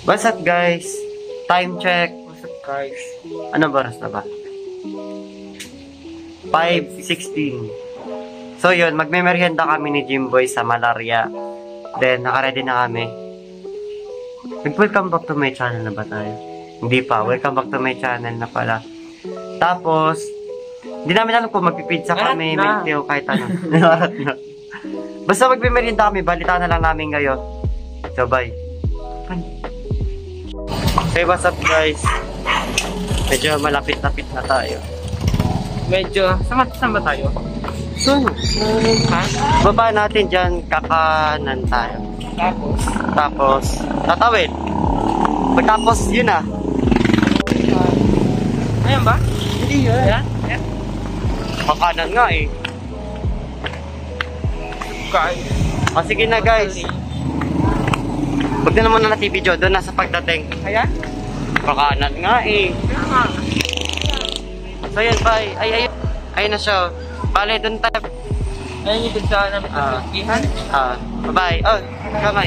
What's up guys? Time check. What's up guys? Ano oras na ba? 5:16. So yun, magme-merienda kami ni Jimboy sa Malaria. Then, naka-ready na kami. Welcome back to my channel na ba tayo? Hindi pa. Welcome back to my channel na pala. Tapos, hindi namin alam kung magpipizza kami, milk tea o kahit ano. Na. Basta magme-merienda kami, balita na lang namin ngayon. So, bye. Hey, what's up guys? Medyo malapit-lapit na tayo. Medyo, saan ba tayo? So, baba natin dyan, kakanan tayo. Tapos, tatawid. Pagtapos, yun na. Ayan ba? Hindi yun. Ayan? Kakanan nga eh. Guys. O sige na guys. Huwag na naman na video doon, nasa pagdating. Ayan? Kakanan nga eh. So yun, bye. Ayun na siya. Bale, doon tayo. Ayan yung dun sa namin sa Turkihan. Bye-bye. Oh, kamay.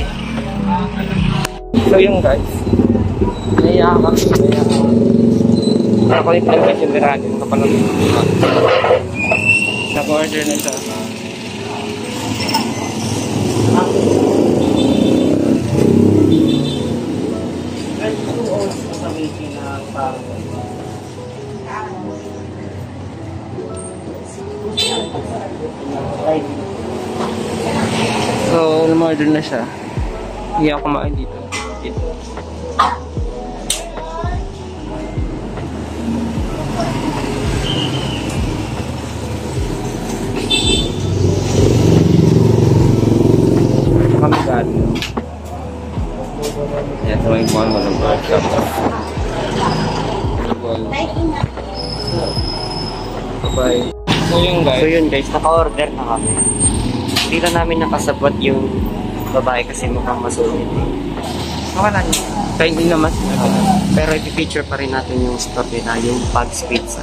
So yun guys. Naiyak ako. Ako yung pinag-guys yung Miranin. Kapalog. Nag-order na siya. So, lumorder na siya. Hindi ako kumain dito. Kami galing. Yan, so may buwan mo ng workshop. Bye-bye. So yun guys, naka-order na kami. Hindi na namin nakasabot yung babae kasi mukhang masulit. Wala niya. Kaya hindi naman. Pero ipipicture pa rin natin yung store nila, yung Pug's Pizza.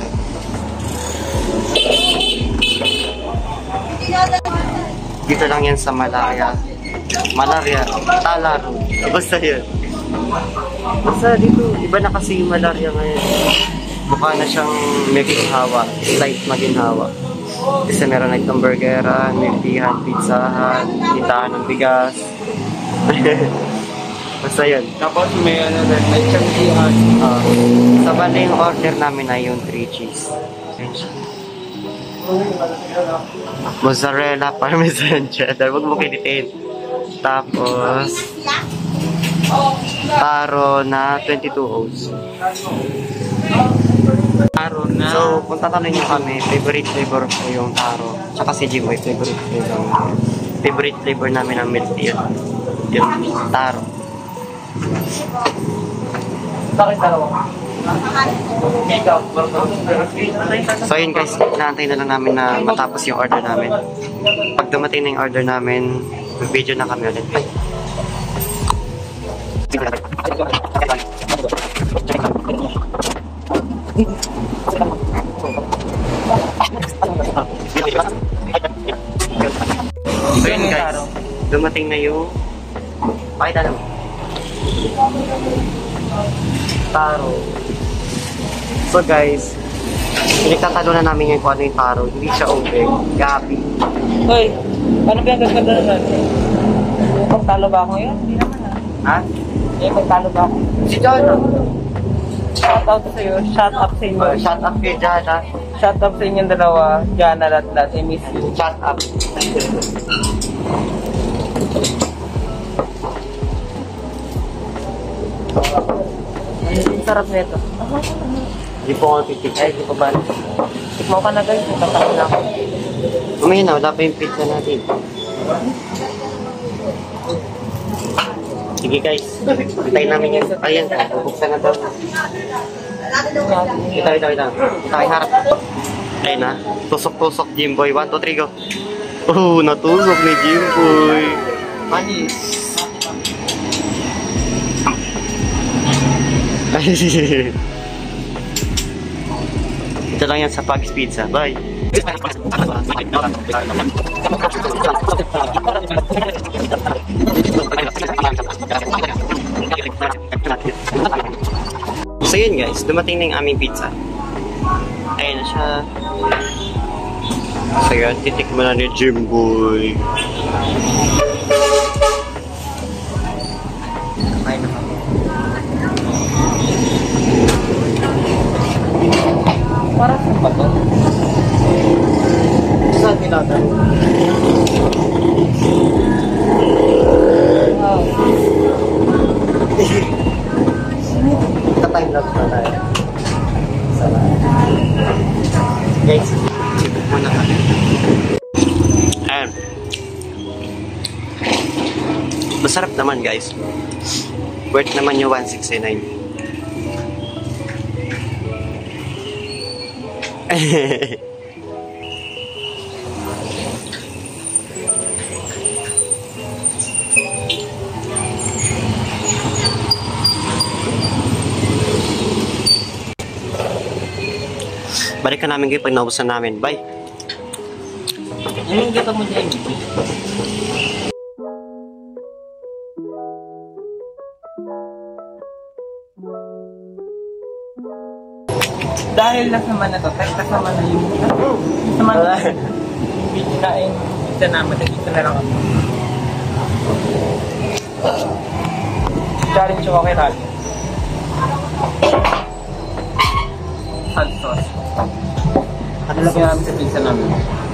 Dito lang yan sa Malaria, Talaro. Basta yun. Basta dito, iba na kasi yung Malaria ngayon. Mukha na siyang maginhawa, slight maginhawa. Kasi meron na itong burgeran, miltihan, pizzahan, tindahan ng bigas. Basta yun. Tapos may ano rin, may champihan. Sa bali yung order namin ay yung 3 cheese. Mozzarella, parmesan, cheddar. Huwag mo kinitin. Tapos, taro na 22 oats. Taro na. So, kung tatanungin nyo kami, favorite flavor ko yung taro. Tsaka si Jimboy, favorite flavor. Favorite flavor namin ang milk tea. Yung taro. Bakit dalawa? So yun guys, inaantay na lang namin na matapos yung order namin. Pag dumating na yung order namin, mag-video na kami ulit. So yun guys, dumating na yung pakita naman taro. So guys, pinagtatalo na namin yung kung ano yung taro. Hindi siya open. Gabi. Hoy, paano ba yung gaganda na natin? Pagtalo ba ako ngayon? Hindi naman Ha? Pagtalo ba ako? Si Jana. Shout out sa'yo. Shout up sa inyo. Shut up kay Jana. Shout up sa inyong dalawa. Jana, Latlat. I miss you. Shut up. Sarap nito. Hindi po ako titik. Ay, hindi ko ba? Tikmo ka na guys. Tatalo na ako. Mamaya na, wala pa yung pizza natin. Sige guys, antayin namin yun. Ayan, buksan na daw. Ito. Tayo harap. Ayun na, tusok-tusok Jimboy. 1, 2, 3, go. Oh, natusok ni Jimboy. Manis. Ito lang yan sa Pug's Pizza. Bye. So yun guys, dumating na yung aming pizza. Ayan na siya. So yun, titikman na ni Jimboy. Ay na kami. Para sa ba to? Saan tinata? Ka-time lapse na tayo. Guys, sipit muna kami. Ayan. Masarap naman guys. Worth naman yung 169. Balikan namin kayo pag naubusan namin. Bye! Yung kita mo dyan. Dahil nasaman na to, kahit nasaman na yung nasaman na yung kain, isa naman, nag-isa na lang ako. Challenge ko kay Rally. Hot sauce. At lagyan namin sa pizza namin.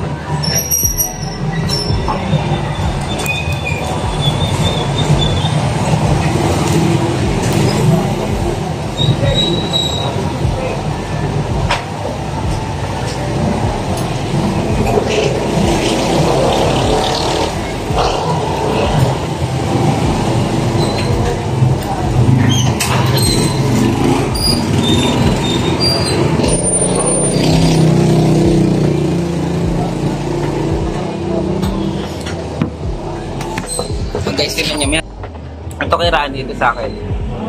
Guys, tingnan niya. Ito kay Randy, ito sa akin.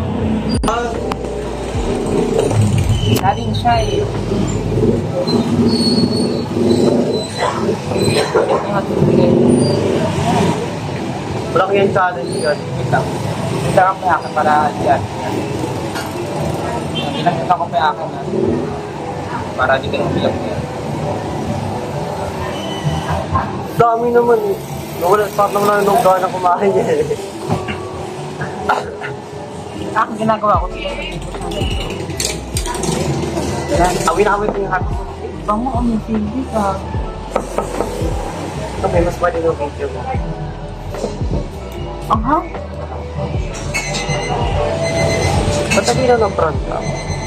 Galing siya eh. Wala ko yung challenge yun. Wait lang. Hindi ka may akin para dyan. Pinakita ko may akin na. Para di ka nang biyak niya. Dami naman eh. Wala, start naman na nung gana kumain eh. Ako ginagawa ko. Awin na kami ito yung happy. Ibang mo kami silbi ka. Ito may mas pwede yung video mo. Aha? Patagi na ng front ka.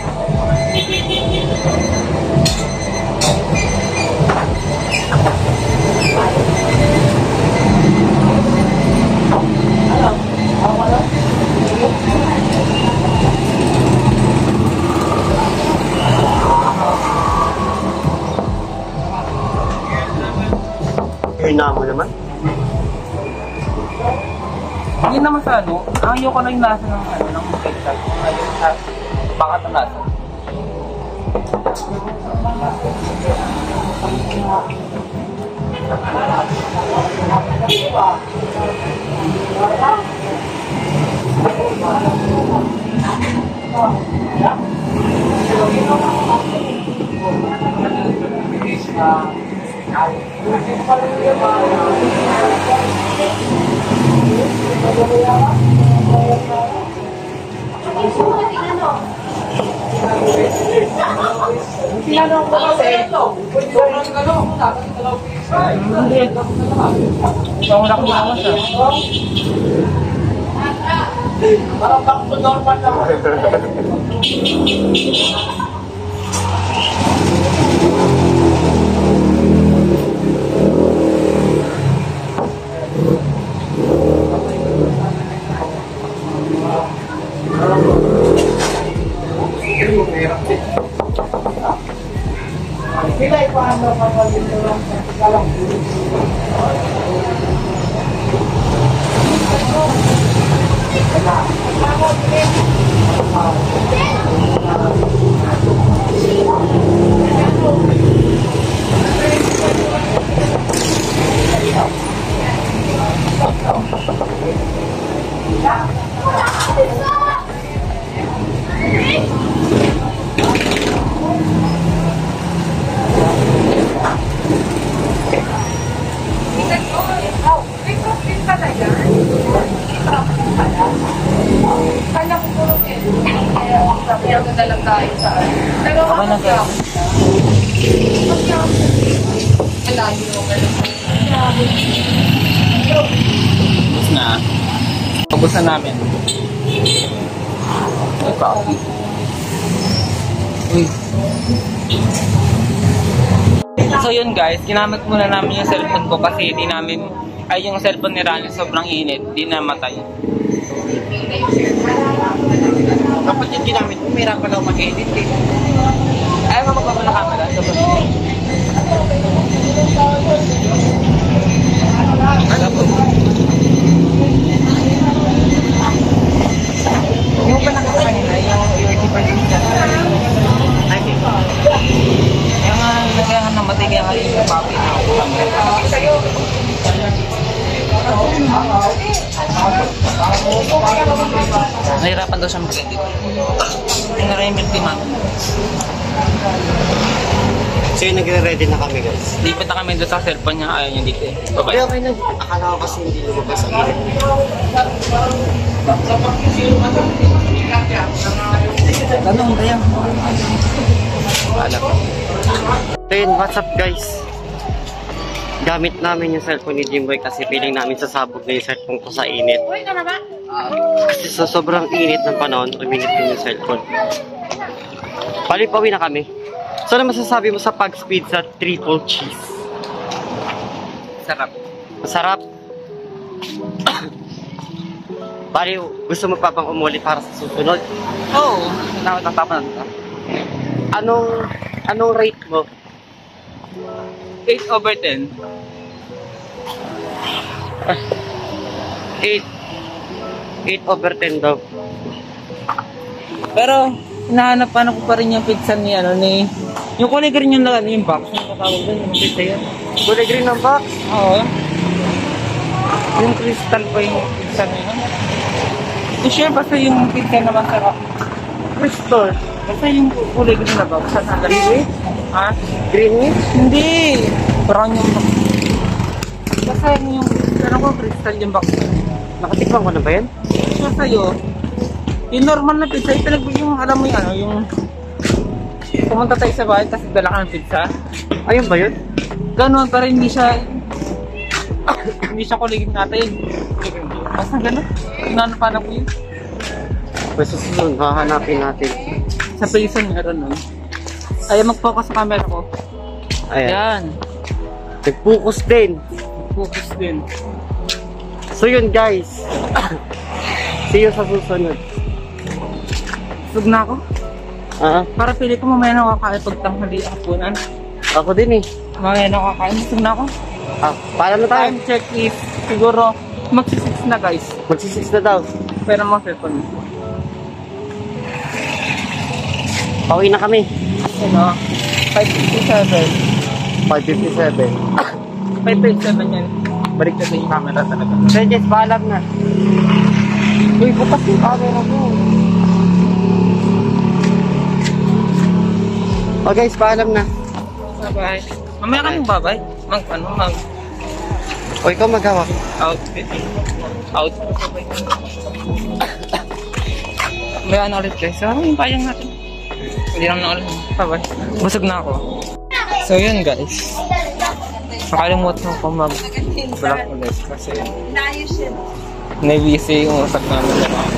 Hina mo naman. Hindi naman sa ano, ayoko na yung lasa ng ano, ng pizza. Ayoko sa baka ng lasa. Tinanong ko kasi sobrang gano'n. Hindi. Sobrang laki naman siya. Parang back to normal lang. Sila ipaano kapag ito lang sa lang. Kaya magdala tayo sa ano. Pero Ako na ba? malayo naman. Tapos na. Pagusan namin. May coffee. Uy. So yun guys, ginamit muna namin yung cellphone ko kasi di namin, ay yung cellphone ni Rani sobrang init, di namatay. Kapag yung ginamit mo, may pala ako mag-edit eh. Ayaw mo magbaba ng camera. Ano po? Yung pa nakakanina, yung URT pa yung nagkaya namatay kaya nga yung papi na ako nahirapan daw siya mag-edit. Yung na-remake di man. So yun, nagre-ready na kami guys. Lipat na kami doon sa cellphone niya, ayaw niya dito eh. Bye-bye. Okay na. Akala ko kasi hindi lumabas ang init. Tanong tayo. Wala pa. So yun, what's up guys? Gamit namin yung cellphone ni Jimboy kasi feeling namin sasabog na yung cellphone ko sa init. Kasi sa sobrang init ng panahon, uminit din yung cellphone. Palipawi na kami. So ano masasabi mo sa pag-speed sa triple cheese? Sarap. Masarap. Bali, gusto mo pa bang umulit para sa susunod? Oo. Natatapan na. Anong rate mo? 8/10. 8/10 daw. Pero, hinahanap-hanap ko pa rin yung pizza ni yung kulay green yung yung box. Yung katawag doon, yung pizza yun. Kulay green ng box? Oo. Yung crystal pa yung pizza na yun. I-share basta yung pizza na masarap. Crystal. Basta yung kulay green na box. Saan nalang? Green? Ha? Green? Hindi! Brown yung box. Basta yung crystal yung box. Nakatikman ko na ba yan? So sa'yo, yung normal na pizza, yung yung alam mo yung yung pumunta tayo sa bahay tapos dala ka ng pizza. Ayun ba yun? Ganon, pero hindi siya kuligin natin. Basta ganon. Nanapana ko yun. Pwede susunod, hahanapin natin. Sa prison meron nun. Ayaw mag-focus sa camera ko. Ayan. Yan. Nag-focus din. Focus din. So yun guys. See you sa susunod. Sug na ako. Para pili ko mamaya na kakain pag tanghali ang hapunan. Ako din eh. Mamaya na kakain. Sug na ako. Paalam na tayo. Time check is siguro magsi-6 na guys. Magsisis na daw. Pero mga cellphone. Pauwi na kami. Ano? 5:57. 5:57. 5:57 yan. Balik na yung camera talaga. Regis, paalam na. Uy, bukas yung camera mo. Oh guys, paalam na. Bye-bye. Mamaya ka nang babay. Mag O ikaw magawa. outfit. May ano ulit guys. Ano yung payang natin? Hindi naman ulit. Bye-bye. Busog na ako. So yun guys. Nakalimutan ko mag-vlog ulit kasi na-busy yung usap namin.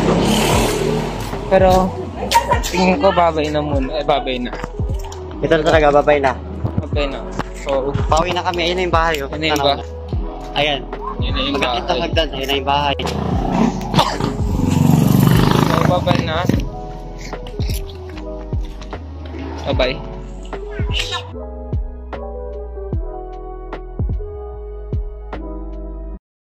Pero tingin ko babay na muna. Babay na. Ito na talaga, babay na. Babay na. So, Pauwi na kami. Ayun na yung bahay. Oh. Ayun na yung bahay. Ayan. yun na yung Magkakita bahay. hagdan. Ayun na yung bahay. So, babay na. Bye-bye.